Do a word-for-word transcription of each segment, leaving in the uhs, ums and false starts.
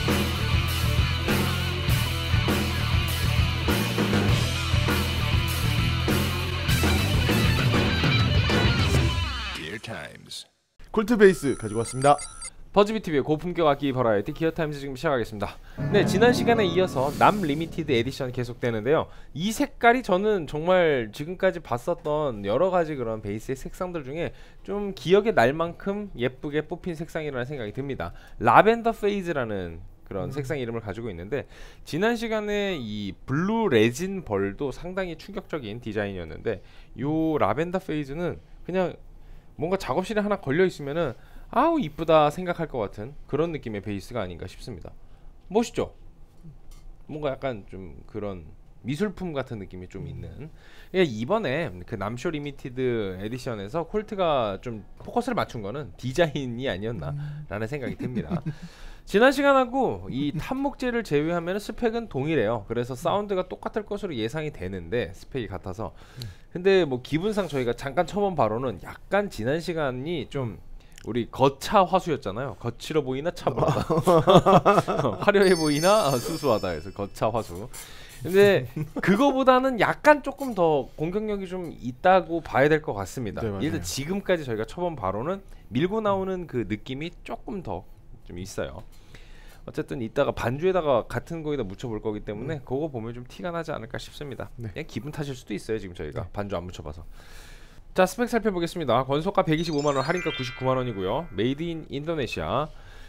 콜트 베이스 가지고 왔습니다. 버즈비티비의 고품격 악기 버라이어티 기어타임즈 지금 시작하겠습니다. 네, 지난 시간에 이어서 남 리미티드 에디션 계속되는데요. 이 색깔이 저는 정말 지금까지 봤었던 여러가지 그런 베이스의 색상들 중에 좀 기억에 날 만큼 예쁘게 뽑힌 색상이라는 생각이 듭니다. 라벤더 페이즈라는 그런 음. 색상 이름을 가지고 있는데, 지난 시간에 이 블루 레진 벌도 상당히 충격적인 디자인이었는데, 요 라벤더 페이즈는 그냥 뭔가 작업실에 하나 걸려 있으면은 아우 이쁘다 생각할 것 같은 그런 느낌의 베이스가 아닌가 싶습니다. 멋있죠? 뭔가 약간 좀 그런 미술품 같은 느낌이 좀 있는. 이번에 그 남쇼 리미티드 에디션에서 콜트가 좀 포커스를 맞춘 거는 디자인이 아니었나 라는 생각이 듭니다. 지난 시간하고 이 탑목재를 제외하면 스펙은 동일해요. 그래서 사운드가 똑같을 것으로 예상이 되는데, 스펙이 같아서. 근데 뭐 기분상 저희가 잠깐 쳐본 바로는 약간 지난 시간이 좀 우리 거차 화수였잖아요. 거칠어 보이나 차분하다. 화려해 보이나 수수하다 해서 거차 화수. 근데 그거보다는 약간 조금 더 공격력이 좀 있다고 봐야 될 것 같습니다. 네, 일단 지금까지 저희가 쳐본 바로는 밀고 나오는 그 느낌이 조금 더 좀 있어요. 어쨌든 이따가 반주에다가 같은 거에다 묻혀볼 거기 때문에 음. 그거 보면 좀 티가 나지 않을까 싶습니다. 네. 그냥 기분 탓일 수도 있어요. 지금 저희가 네. 반주 안 묻혀봐서. 자, 스펙 살펴보겠습니다. 권소가 백이십오만 원, 할인가 구십구만 원이고요. 메이드 인 인도네시아.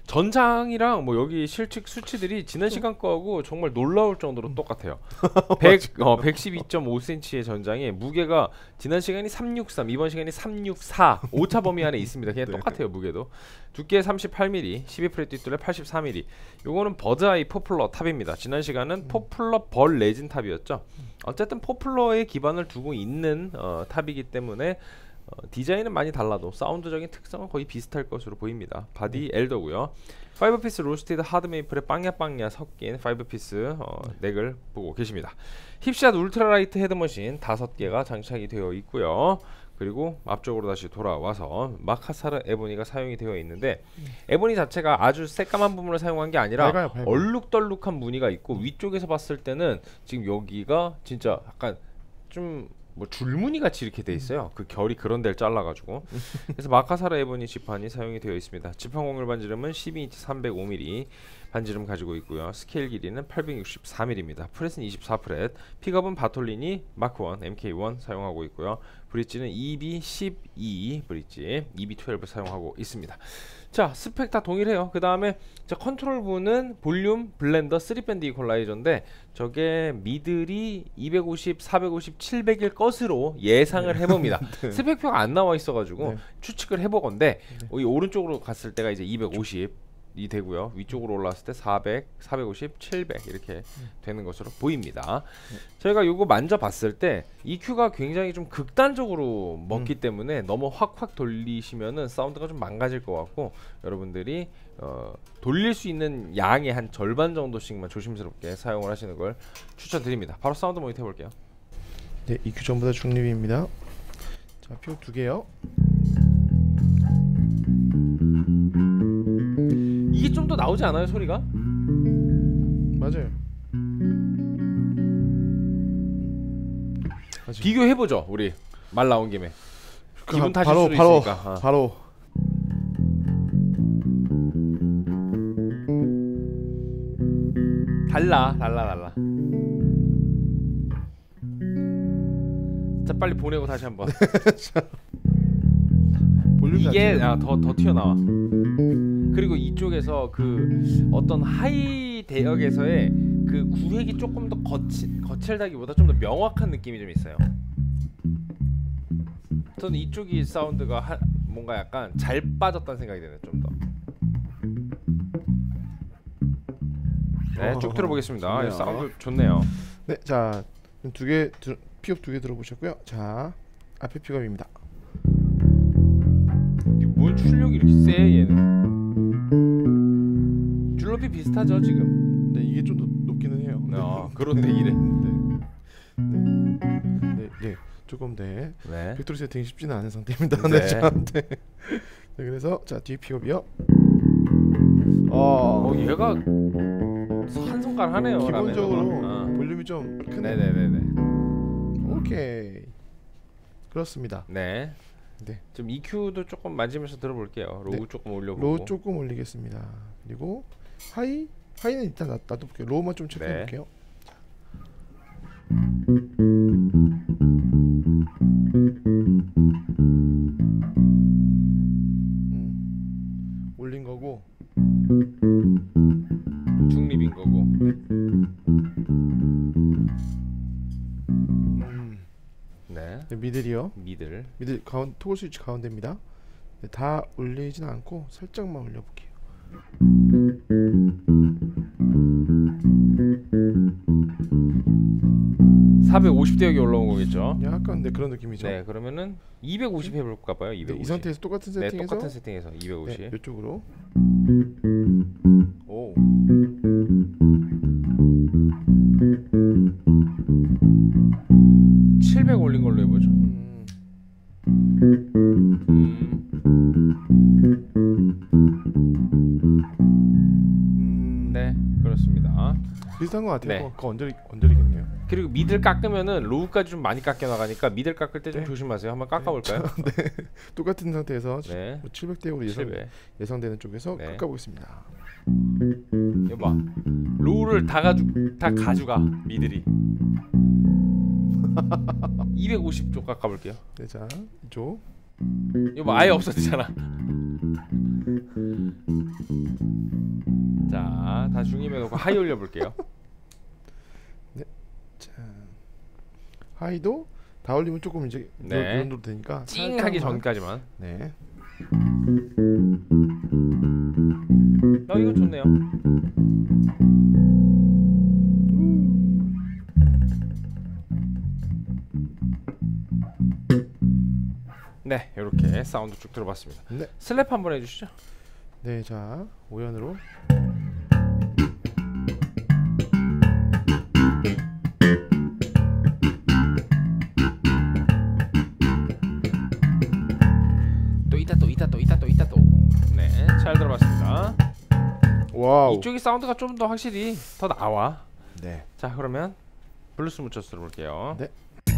전장이랑 뭐 여기 실측 수치들이 지난 시간 거하고 정말 놀라울 정도로 똑같아요. 백, 어, 백십이 점 오 센티미터의 전장에 무게가 지난 시간이 삼백육십삼, 이번 시간이 삼백육십사, 오차 범위 안에 있습니다. 그냥 네. 똑같아요. 무게도. 두께 삼십팔 밀리미터, 십이 프렛 뒷둘레 팔십사 밀리미터. 요거는 버드아이 포플러 탑입니다. 지난 시간은 음. 포플러 벌 레진 탑이었죠. 어쨌든 포플러에 기반을 두고 있는 어, 탑이기 때문에 어, 디자인은 많이 달라도 사운드적인 특성은 거의 비슷할 것으로 보입니다. 바디 네. 엘더고요. 파이브 피스 로스티드 하드메이플에 빵야빵야 섞인 파이브 피스 어, 넥을 보고 계십니다. 힙샷 울트라라이트 헤드머신 다섯 개가 장착이 되어 있고요. 그리고 앞쪽으로 다시 돌아와서 마카사르 에보니가 사용이 되어 있는데, 에보니 자체가 아주 새까만 부분을 사용한 게 아니라 밝아요, 밝아요. 얼룩덜룩한 무늬가 있고, 위쪽에서 봤을 때는 지금 여기가 진짜 약간 좀 뭐 줄무늬 같이 이렇게 돼 있어요. 그 결이 그런 데를 잘라가지고. 그래서 마카사르 에보니 지판이 사용이 되어 있습니다. 지판 곡률 반지름은 십이 인치 삼백오 밀리미터 반지름 가지고 있고요. 스케일 길이는 팔백육십사 밀리미터입니다. 프렛은 이십사 프렛. 픽업은 바톨리니 마크 원, 엠케이 원 사용하고 있고요. 브릿지는 이비 십이 브릿지, 이비 십이 사용하고 있습니다. 자, 스펙 다 동일해요. 그 다음에 자, 컨트롤 부는 볼륨, 블렌더, 쓰리 밴드 이퀄라이저인데, 저게 미들이 이백오십, 사백오십, 칠백일 것으로 예상을 네. 해봅니다. 네. 스펙표가 안 나와 있어가지고 네. 추측을 해보건데, 네. 이 오른쪽으로 갔을 때가 이제 이백오십 이 되고요. 위쪽으로 올라왔을 때 사백, 사백오십, 칠백 이렇게 음. 되는 것으로 보입니다. 네. 저희가 요거 만져봤을 때 이큐가 굉장히 좀 극단적으로 먹기 음. 때문에 너무 확확 돌리시면은 사운드가 좀 망가질 것 같고, 여러분들이 어, 돌릴 수 있는 양의 한 절반 정도씩만 조심스럽게 사용을 하시는 걸 추천드립니다. 바로 사운드 모니터 해볼게요. 네, 이큐 전부 다 중립입니다. 자, 표 두 개요. 이게 좀 더 나오지 않아요, 소리가? 맞아요. 비교해보죠, 우리 말 나온 김에. 그 기분 탓일 바로, 수도 바로, 있으니까. 어. 바로 달라, 달라, 달라. 자, 빨리 보내고 다시 한번. 이게 아, 더, 더 튀어나와. 그리고 이쪽에서 그 어떤 하이 대역에서의 그 구획이 조금 더 거치, 거칠다기보다 좀 더 명확한 느낌이 좀 있어요. 저는 이쪽이 사운드가 하, 뭔가 약간 잘 빠졌다는 생각이 드네요. 좀 더. 네, 쭉 들어보겠습니다. 네, 사운드 좋네요. 네, 자, 두 개 픽업 두 개 들어보셨고요. 자, 앞에 픽업입니다. 뭔 출력이 이렇게 세 얘는? 줄높이 비슷하죠 지금. 네, 이게 좀 더 높기는 해요. 아, 그런데 이래. 네. 네. 네, 네, 조금 네. 네. 벡터리 세팅이 쉽지는 않은 상태입니다. 네. 네. 자, 네. 네, 그래서 자, 뒤에 픽업이요. 어, 어 얘가 한 손가락 하네요. 기본적으로 라면은. 어. 볼륨이 좀 크네. 네네네네. 오케이. 그렇습니다. 네. 네. 좀 이큐도 조금 만지면서 들어볼게요. 로우 네. 조금 올려보고. 로우 조금 올리겠습니다. 그리고 하이 하이는 일단 놔, 놔둬볼게요. 로우만 좀 체크해볼게요. 음, 올린 거고. 중립인 거고. 음, 네. 네, 미들이요. 미들. 미들 가운 토글 스위치 가운데입니다. 네, 다 올리진 않고 살짝만 올려볼게요. 사백오십 대 여기 올라온 거겠죠? 약간 네 그런 느낌이죠. 네, 그러면은 이백오십 해볼까 봐요. 네, 이백오십. 이 상태에서 똑같은 네, 세팅에서 똑같은 세팅에서 이백오십. 네, 이쪽으로. 오. 칠백 올린 걸로 해보죠. 음, 음. 음, 네, 그렇습니다. 비슷한 것 같아요. 네. 어, 그거 언저리 언저리겠네요. 그리고 미들 깎으면은 로우까지 좀 많이 깎여 나가니까 미들 깎을 때 좀 네. 조심하세요. 한번 깎아볼까요? 똑같은 상태에서 네. 칠백 대으로 예상, 칠백. 예상되는 쪽에서 네. 깎아보겠습니다. 이거 봐. 로우를 다 가져 다 가져가 미들이. 이백오십 쪽 깎아볼게요. 네, 자 이쪽. 이거 뭐 아예 없어지잖아. 자, 다 중임해놓고 하이 올려볼게요. 자, 하이도 다 올리면 조금 이제 네. 이 정도 되니까 찡하기 살짝만. 전까지만. 네. 어, 이거 좋네요. 네, 이렇게 사운드 쭉 들어봤습니다. 네. 슬랩 한번 해주시죠. 네, 자 오연으로. 또 있다 또 있다 또 있다 또 있다 또. 네, 잘 들어봤습니다. 와우. 이쪽이 사운드가 좀 더 확실히 더 나와. 네. 자, 그러면 블루스 묻혀서 들어볼게요. 네.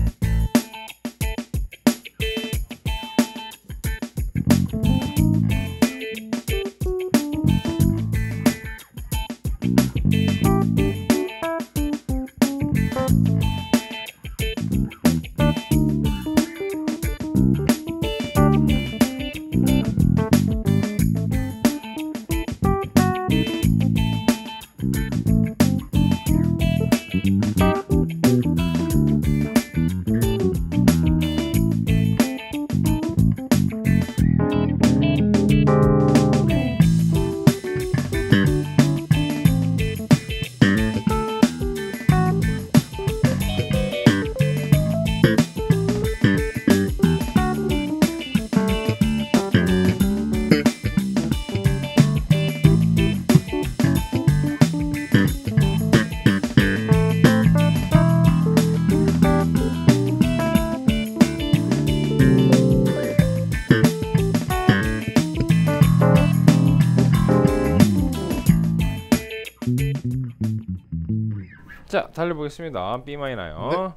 자, 달려보겠습니다. B 마이너요.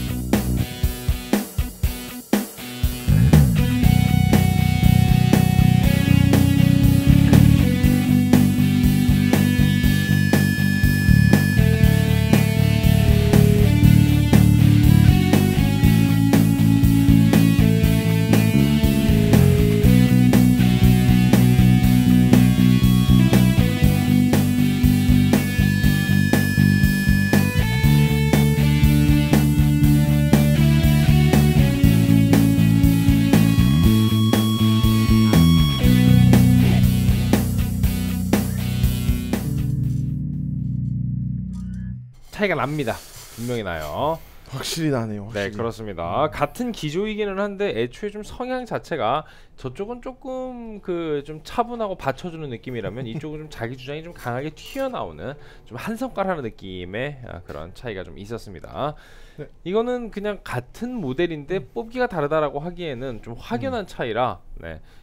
차이가 납니다. 분명히 나요. 확실히 나네요. 확실히. 네, 그렇습니다. 같은 기조이기는 한데 애초에 좀 성향 자체가 저쪽은 조금 그 좀 차분하고 받쳐주는 느낌이라면 이쪽은 좀 자기 주장이 좀 강하게 튀어나오는 좀 한 손가락하는 느낌의 아, 그런 차이가 좀 있었습니다. 네. 이거는 그냥 같은 모델인데 뽑기가 다르다라고 하기에는 좀 확연한 차이라 네,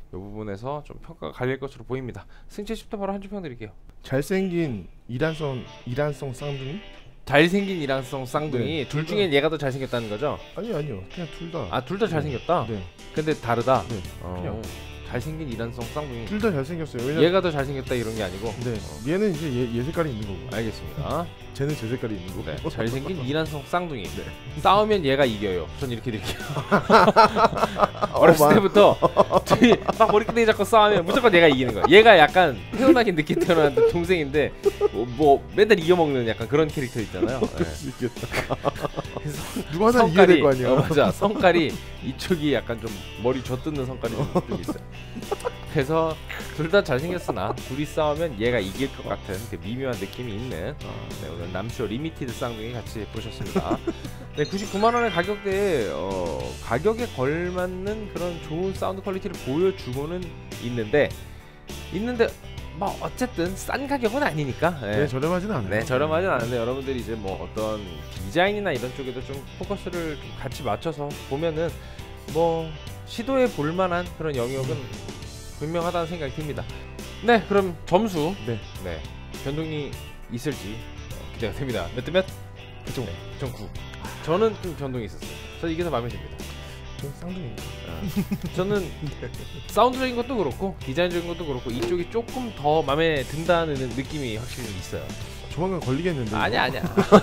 부분에서 좀 평가가 갈릴 것으로 보입니다. 승채 씨부터 바로 한 줄 평 드릴게요. 잘생긴 이란성 이란성 쌍둥이? 잘생긴 이란성 쌍둥이. 네, 둘 둘 중엔 얘가 더 잘생겼다는 거죠? 아니요 아니요 그냥 둘 다. 아, 둘 다 잘생겼다? 네. 근데 다르다? 네. 어, 그냥. 잘생긴 이란성 쌍둥이. 둘 다 잘생겼어요. 왜냐? 얘가 더 잘생겼다 이런 게 아니고. 네. 어. 얘는 이제 얘, 얘 색깔이 있는 거고. 알겠습니다. 쟤는 제 색깔이 있는 거고. 네, 잘생긴 이란성 쌍둥이. 네. 싸우면 얘가 이겨요. 전 이렇게 드릴게요. 어렸을 어, 때부터 둘이 막 머리끄댕이 잡고 싸우면 무조건 얘가 이기는 거야. 얘가 약간 태어나긴 늦게 태어났는데 동생인데 뭐, 뭐 맨날 이겨먹는 약간 그런 캐릭터 있잖아요. 네. 그럴 수 있겠다. 그래서 누가 하나 이겨야 될 거 성깔이- 아니야. 어, 맞아. 성깔이 이쪽이 약간 좀 머리 젖뜯는 성깔이 좀, 좀 있어요. 그래서 둘 다 잘생겼으나 둘이 싸우면 얘가 이길 것 같은 그 미묘한 느낌이 있는 네, 오늘 남쇼 리미티드 쌍둥이 같이 보셨습니다. 네, 구십구만 원의 가격대에 어, 가격에 걸맞는 그런 좋은 사운드 퀄리티를 보여주고는 있는데 있는데 뭐 어쨌든 싼 가격은 아니니까. 네. 네, 저렴하진 않아요. 네, 저렴하진 않은데 여러분들이 이제 뭐 어떤 디자인이나 이런 쪽에도 좀 포커스를 좀 같이 맞춰서 보면은 뭐 시도해 볼 만한 그런 영역은 분명하다는 생각이 듭니다. 네, 그럼 점수 네. 네 변동이 있을지 어, 기대가 됩니다. 몇 대 몇? 구 점 구. 저는 좀 변동이 있었어요. 저 이게 더 마음에 듭니다. 좀 쌍둥이. 아, 저는 사운드적인 것도 그렇고 디자인적인 것도 그렇고 이쪽이 조금 더 마음에 든다는 느낌이 확실히 있어요. 조만간 걸리겠는데. 아니야 아니야.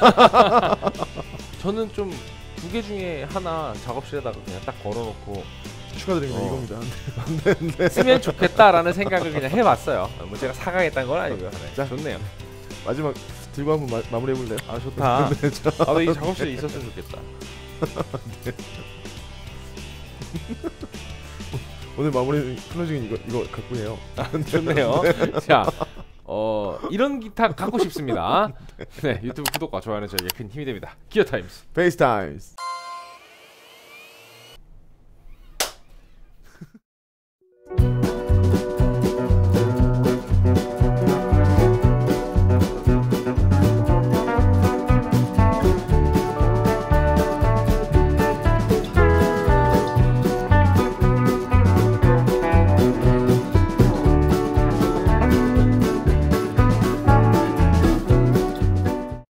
저는 좀 두 개 중에 하나 작업실에다가 그냥 딱 걸어놓고 축하드립니다. 어. 이겁니다. 쓰면 좋겠다라는 생각을 그냥 해봤어요. 뭐 제가 사가겠다는 건 아니고요. 네. 자. 좋네요. 마지막 들고 한번 마, 마무리해 볼래요? 아 좋다. 네, 저- 아이 작업실에 있었으면 좋겠다. 오늘 마무리 클로징은 이거 이거 갖고 해요. 좋네요. 자, 어 이런 기타 갖고 싶습니다. 네, 유튜브 구독과 좋아요는 저에게 큰 힘이 됩니다. 기어 타임스. 페이스타임스.